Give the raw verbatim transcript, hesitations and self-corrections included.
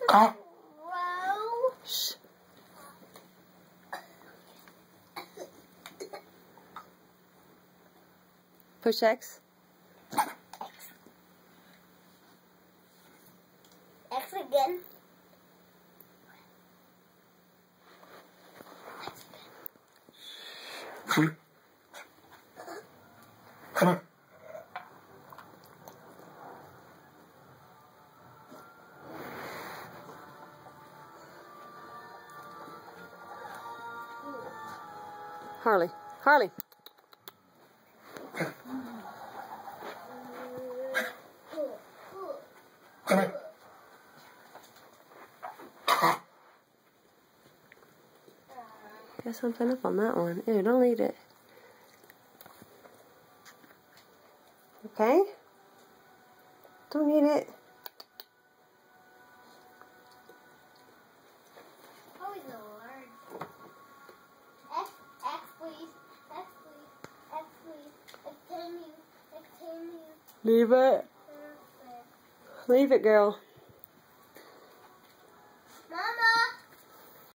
Shh. Push X. X again. Come on. Harley. Harley. Come here. Got something up on that one. Ew, don't eat it. Okay? Don't eat it. Oh, he's a large. X, X, please. X, please. X, please. Continue. Continue. Leave it. Perfect. Leave it, girl.